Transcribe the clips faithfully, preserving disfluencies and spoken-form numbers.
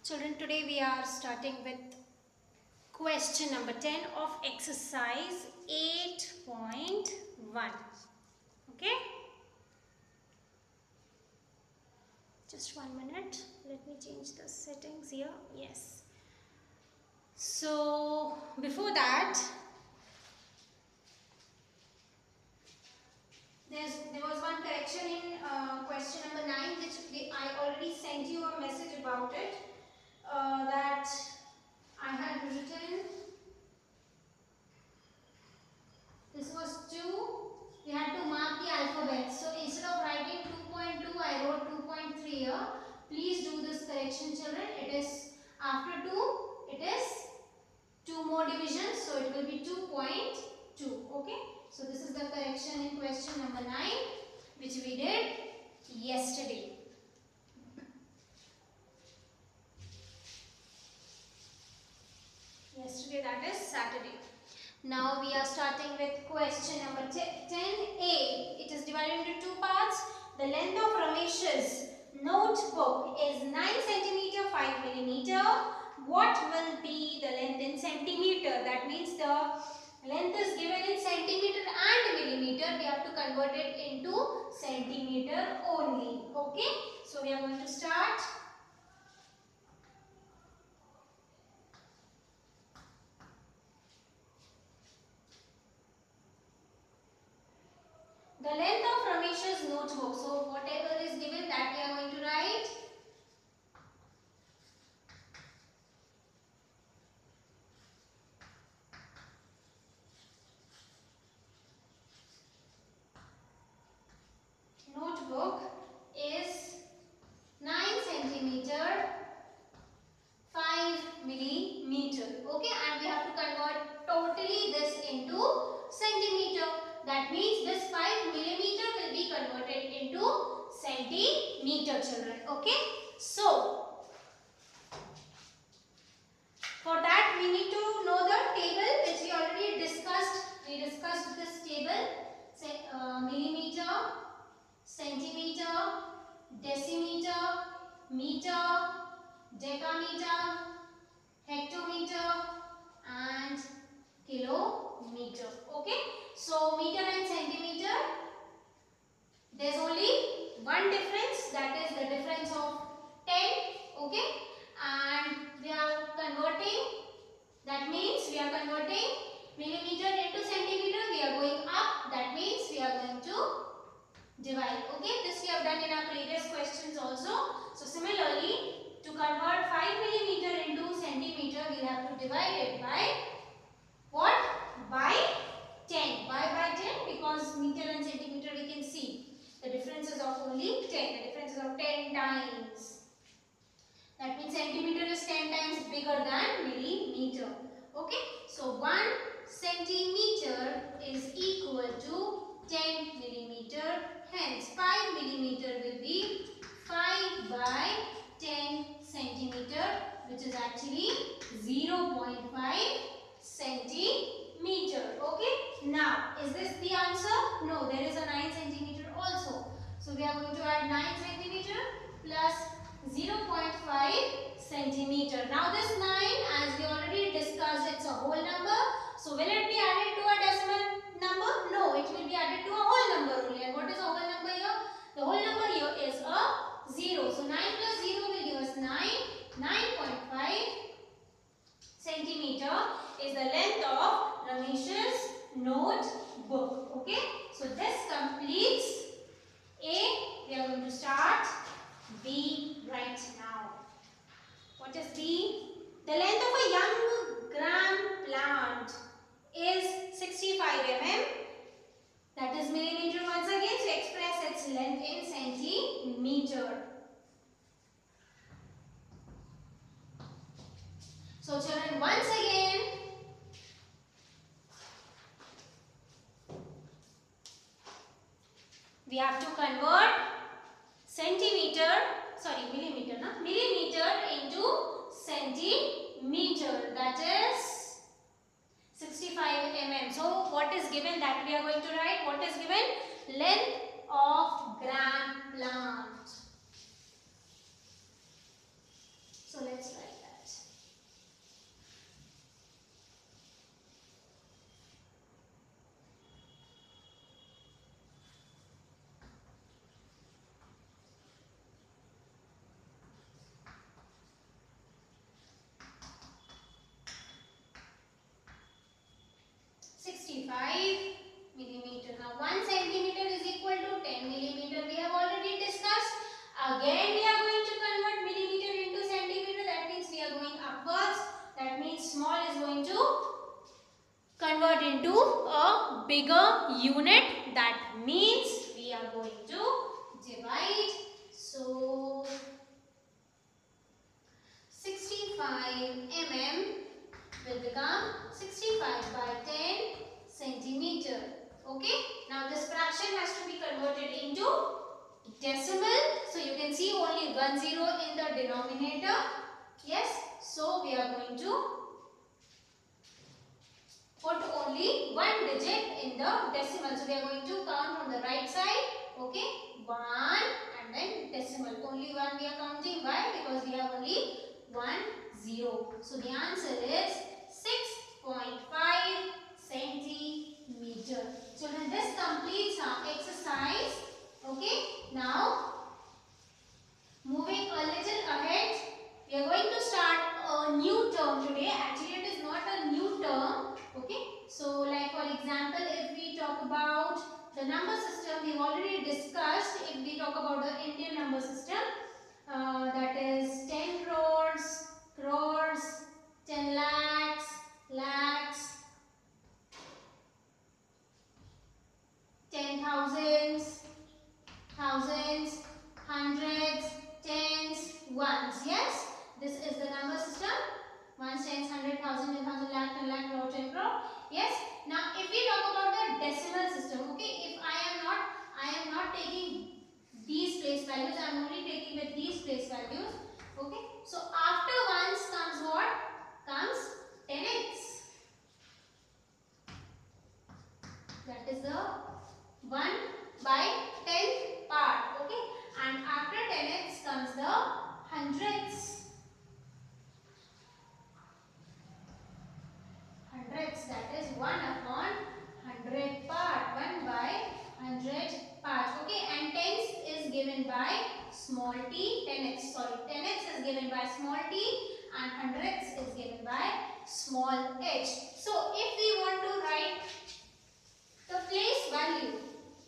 Children, today we are starting with question number ten of exercise eight point one. Okay? Just one minute. Let me change the settings here. Yes. So, before that, there's, there was one correction in uh, question number nine which we, I already sent you a message about it. Uh, that I had written, this was two, we had to mark the alphabet. So instead of writing two point two, I wrote two point three here. Please do this correction, children. It is after two, it is two more divisions, so it will be two point two. Okay, so this is the correction in question number nine which we did yesterday. Yesterday, that is Saturday. Now we are starting with question number ten A. It is divided into two parts. The length of Ramesh's notebook is nine centimeter, five millimeter. What will be the length in centimeter? That means the length is given in centimeter and millimeter. We have to convert it into centimeter only. Okay. So we are going to start. The length of Ramesh's notebook. So whatever is given, that we are going to write. Notebook is nine centimeter, five millimeter. Okay, and we have to convert totally this into centimeter. That means this five millimeter will be converted into centimeter, children. Okay, so for that we need to know the table which we already discussed. We discussed this table. Say, uh, millimeter, centimeter, decimeter, meter, decameter, hectometer and kilometer. Okay, so meter and centimeter, there's only one difference, that is the difference of ten. Okay, and we are converting, that means we are converting millimeter into centimeter. We are going up, that means we are going to divide. Okay, this we have done in our previous questions also. So similarly, to convert five millimeter into centimeter, we have to divide it by what? By ten. Why by ten? Because meter and centimeter we can see the difference is of only ten. The difference is of ten times. That means centimeter is ten times bigger than millimeter. Okay, so one centimeter is equal to ten millimeter. Hence, five millimeter will be five by ten centimeter, which is actually zero point five centimeter. Okay, now is this the answer? No, there is a nine centimeter also. So we are going to add nine centimeter plus zero point five centimeter. Now this nine, as we already discussed, it's a whole number. So will it be added to a decimal number? No, it will be added to a whole number only. And what is a whole number here? The whole number here is a zero. So nine plus zero will give us nine. nine point five centimeter is the length of Ramesh's notebook. Okay, so this completes A. We are going to start B right now. What is B? The length of a young gram plant is sixty-five millimeters. That is millimeter once again, to express its length in centimeter. So children, once again, we have to convert centimeter, sorry millimeter, no? millimeter into centimeter. That is sixty-five millimeters. So what is given, that we are going to write? What is given? Length of gram plant. So let's write. again we are going to convert millimeter into centimeter. That means we are going upwards. That means small is going to convert into a bigger unit. That means we are going to divide. So sixty-five millimeters will become sixty-five by ten centimeter. Okay. Now this fraction has to be converted into decimal. So you can see only one zero in the denominator. Yes. So we are going to put only one digit in the decimal. So we are going to count from the right side. Okay. one and then decimal. Only one we are counting. Why? Because we have only one zero. So the answer is six point five centimeter. Children, this completes our exercise. Okay. Now, moving a little ahead, we are going to start a new term today. Actually, it is not a new term. Okay. So, like for example, if we talk about the number system, we've already discussed. If we talk about the Indian number system, uh, that is ten crores, crores, ten lakhs, lakhs, ten thousands, thousands, hundreds, tens, ones. Yes, this is the number system. Ones, tens, hundred, thousand, ten thousand, lakh, ten lakh, crore, ten crore. Yes. Now, if we talk about the decimal system, okay, if I am not, I am not taking these place values, I am only taking with these place values. Okay. So after ones comes what? Comes tenths. That is the one by tenth part. Okay. And after tenths comes the hundredths. Hundredths, that is one upon hundred part. one by hundred part. Okay. And tens is given by small t. Tenths, sorry. Tenths is given by small t and hundredths is given by small h. So if we want to write the place value,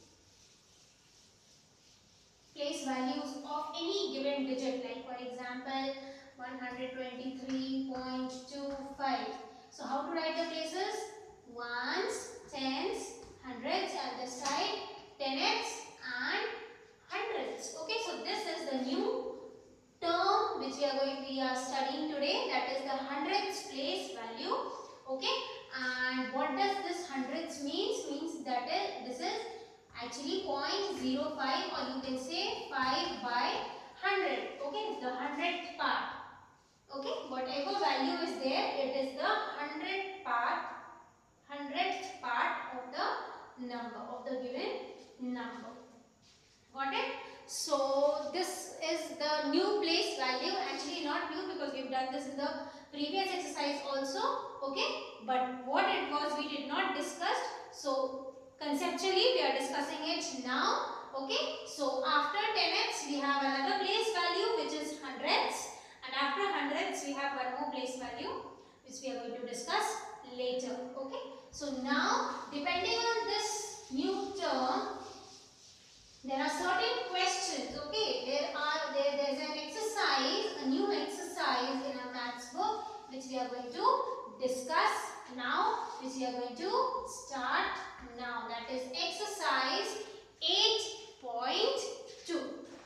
place values of any given digit, like for example one hundred twenty-three point two five. So how to write the places? Ones, tens, hundreds at this side, tenths and hundreds. Okay, so this is the new term which we are going we are studying today, that is the hundredths place value. Okay, and what does this hundredths means? Means that is, this is actually zero point zero five, or you can say five by one hundred. Okay, the hundredth part. Okay, whatever value is there, it is the hundredth part, hundredth part of the number, of the given number. Got it? So this is the new place value. Actually not new, because we've done this in the previous exercise also. Okay, but what it was we did not discuss. So conceptually we are discussing it now. Okay, so after tenths we have another place value which is hundredths, and after hundredths we have one more place value which we are going to discuss later. Okay, so now depending on this new term, there are certain questions. Okay, there are there there's an exercise, a new exercise in our maths book which we are going to discuss now, which we are going to start now. That is exercise eight point two,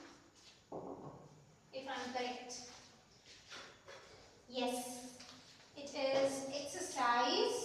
if I'm correct. Yes, it is exercise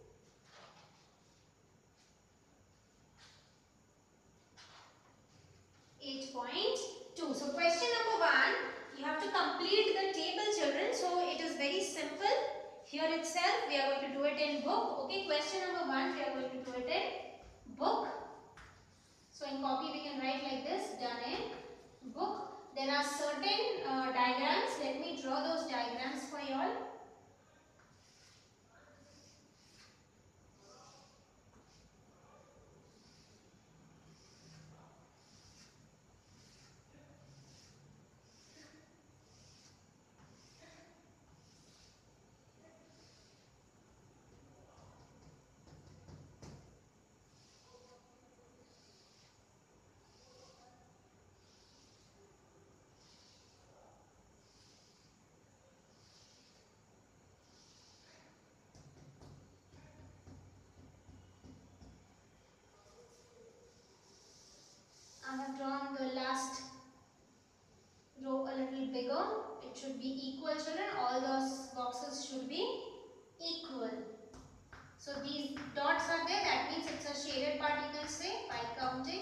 eight point two. So question number one, you have to complete the table, children. So it is very simple. Here itself we are going to do it in book. Okay, question number one we are going to do it in book. So in copy we can write like this, done in book. There are certain uh, diagrams. Let me draw those diagrams for you all. have drawn the last row a little bigger. It should be equal, children. All those boxes should be equal. So these dots are there. That means it's a shaded part, you can say, by counting.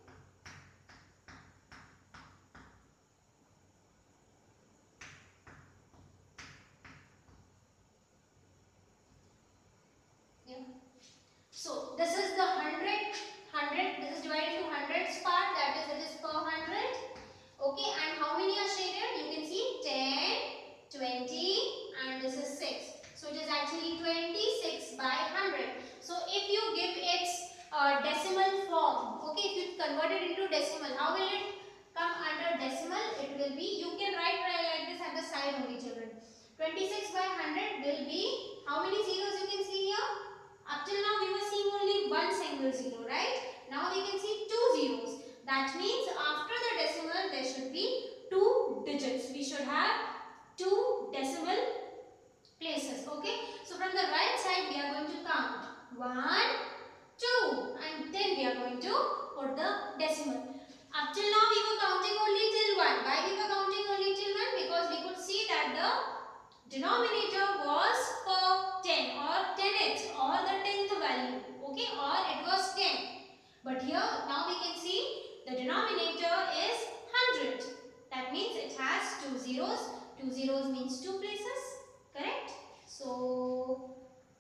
Yeah. So this is the hundred, hundred. This is divided into hundreds part. That is, it is per hundred. Okay. And how many are shaded? You can see ten, twenty, and this is six. So it is actually twenty-six by one hundred. So if you give its uh, decimal form, okay, if you convert it into decimal, how will it come under decimal? It will be, you can write like this at the side only, children. twenty-six by one hundred will be, how many zeros you can see here? Up till now we were seeing only one single zero, right? Now we can see two zeros. That means after the decimal there should be two digits. We should have two decimal places. Okay. So from the right side we are going to count one, two, and then we are going to put the decimal. Up till now we were counting only till one. Why we were counting only till one? Because we could see that the denominator was per ten or tenth or the tenth value. Okay, or it was ten. But here now we can see the denominator is one hundred. That means it has two zeros. Two zeros means two places. Correct? So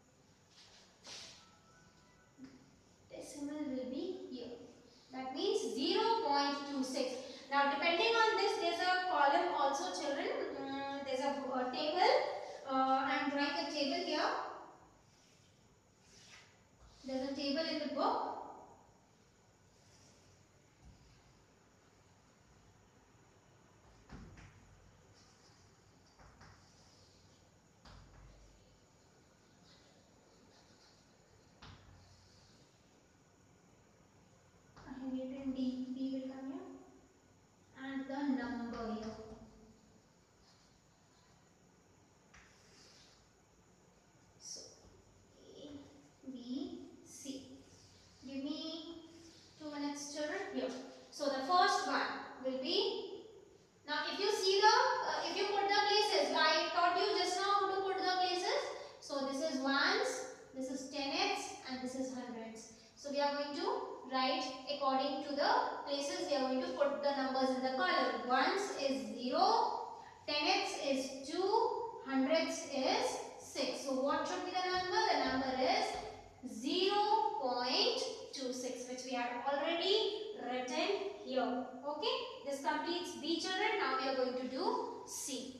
decimal will be here. That means zero point two six. Now depending on this, there's a column also, children. Um, there's a, a table. Uh, I'm drawing a table here. There's a table in the book. I have written D. D will come here. And the number here. So A, B, C. Give me two minutes, children. Here. So the first one will be, now if you see the, uh, if you put the places, I taught you just now how to put the places. So this is ones, this is tenths, and this is hundreds. So we are going to write according to the places. We are going to put the numbers in the column. Ones is zero, tenths is two, hundreds is six. So what should be the number? The number is zero point two six, which we have already written here. Okay, this completes B, children. Now we are going to do C.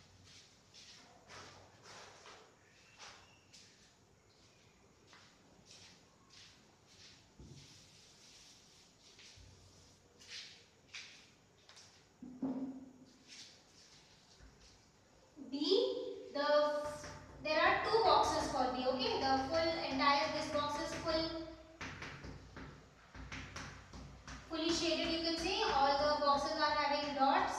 B, the there are two boxes for B. Okay, the full entire this box is full, fully shaded. You can see all the boxes are having dots.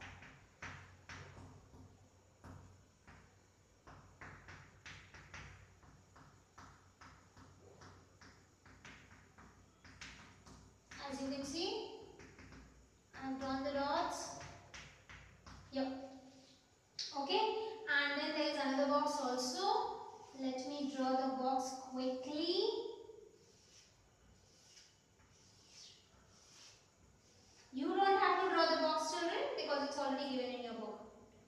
As you can see, I have drawn the dots. Yep. Okay, and then there is another box also. Let me draw the box quickly. You don't have to draw the box, children, because it's already given in your book.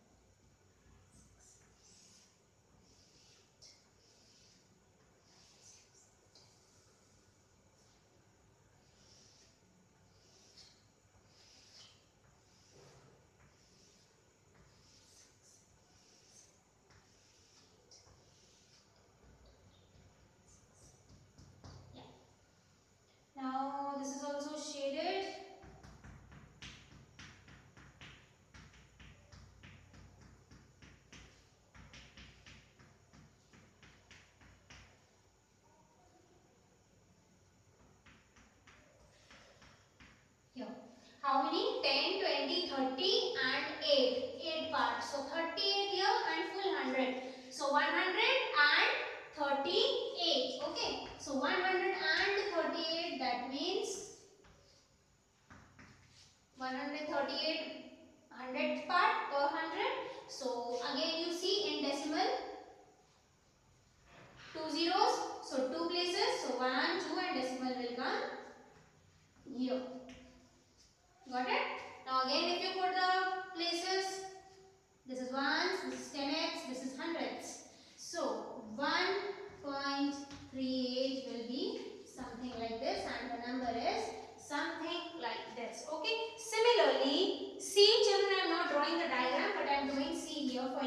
Yeah. Now this is also shaded. Here. How many? ten, twenty, thirty and eight. eight parts. So thirty-eight here and full one hundred. So one hundred and thirty-eight. Okay. So one hundred and thirty-eight, that means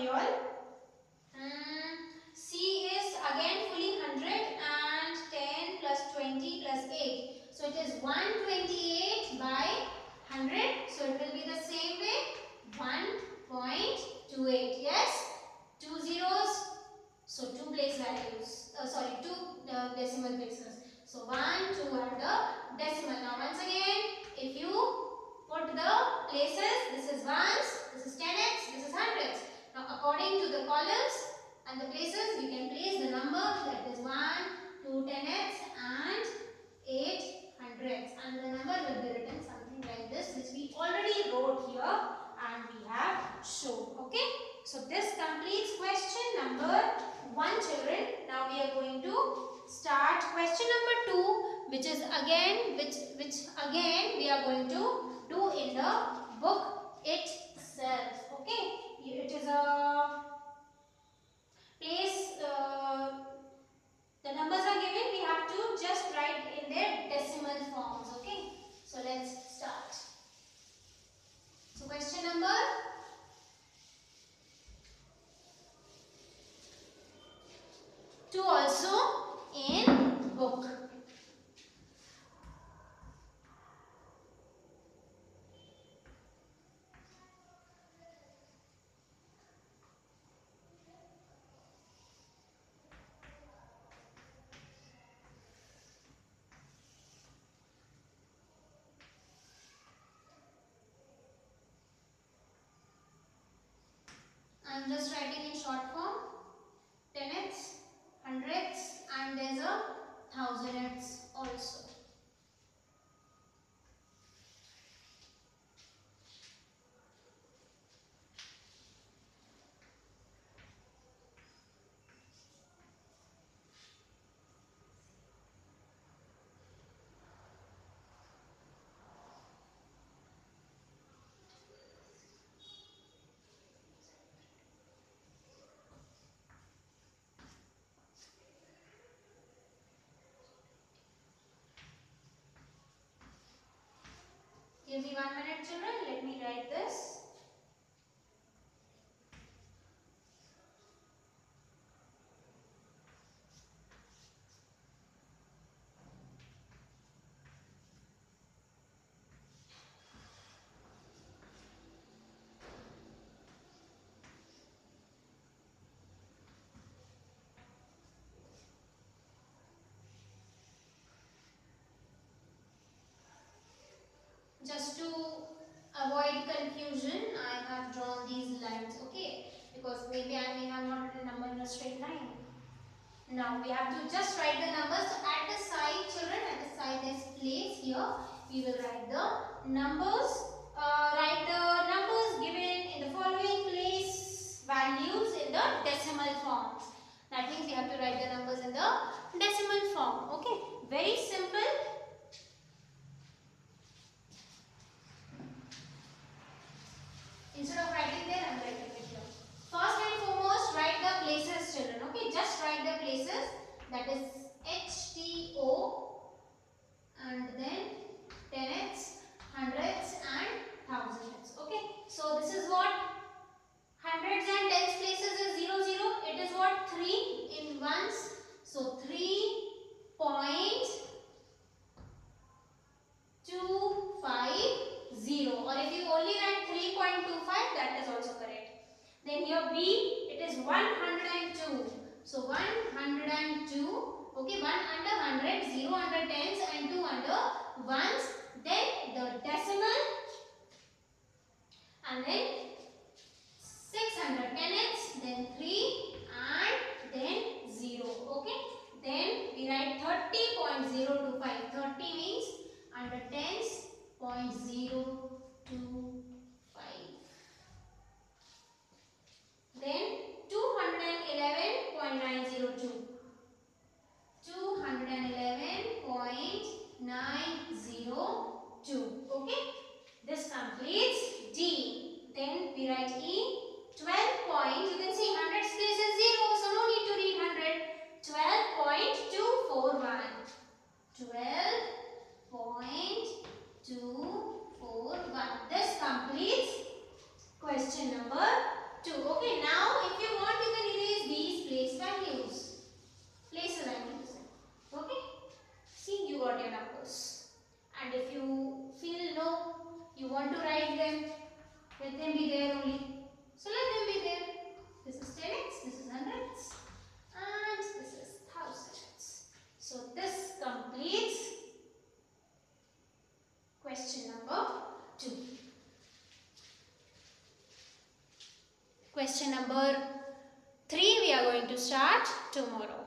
all. Mm, C is again fully one hundred and ten plus twenty plus eight. So it is one hundred twenty-eight by one hundred. So it will be the same way, one point two eight. Yes, two zeros. So two place values. Uh, sorry, two uh, decimal places. So one, two and the decimal. Now once again, if you put the places, this is ones, this is tenths, this is hundreds. Now according to the columns and the places, you can place the number, that is one, two tenths and eight hundredths. And the number will be written something like this, which we already wrote here and we have shown. Okay. So this completes question number one, children. Now we are going to start question number two, which is again, which, which again we are going to do in the book itself. Okay. It is a place, uh, the numbers are given, we have to just write in their decimal forms. Okay. So let's start. So question number two also in book. I am just writing in short form, tenths, hundredths and there is a thousandths also. Give me one minute, children. Let me write this. Just to avoid confusion, I have drawn these lines, okay? Because maybe I may have not written number in a straight line. Now we have to just write the numbers. So at the side, children, at the side this place here, we will write the numbers. Uh, write the numbers given in the following place values in the decimal forms. That means we have to write the numbers in the decimal form. Okay, very simple. Instead of writing there, I am writing it here. First and foremost, write the places, children. Okay, just write the places. That is H T O and then tenths, hundredths and thousandths. Okay, so this is what hundreds and tens places is zero zero. It is what three in ones. So three point two five zero, or if you only write three point two five, that is also correct. Then here B, it is one hundred two. So one hundred two. Okay, one under one hundred, zero under tens and two under ones. Then the decimal and then six hundred tenths, then three and then zero. Okay, then we write thirty point zero two five. thirty means under tens, zero point zero two five. Then two hundred eleven point nine zero two. two hundred eleven point nine zero two. Okay, this completes D. Then we write E. twelve point, you can see hundreds place is zero, so no need to read one hundred. twelve point two four one. twelve point two four one. This completes question number two. Okay, now if you want you can erase these place values. Place values. Okay, see you got your numbers. And if you feel no, you want to write them, let them be there only. So let them be there. This is ten x, this is hundreds, and this is thousands. So this completes question number two. Question number three we are going to start tomorrow.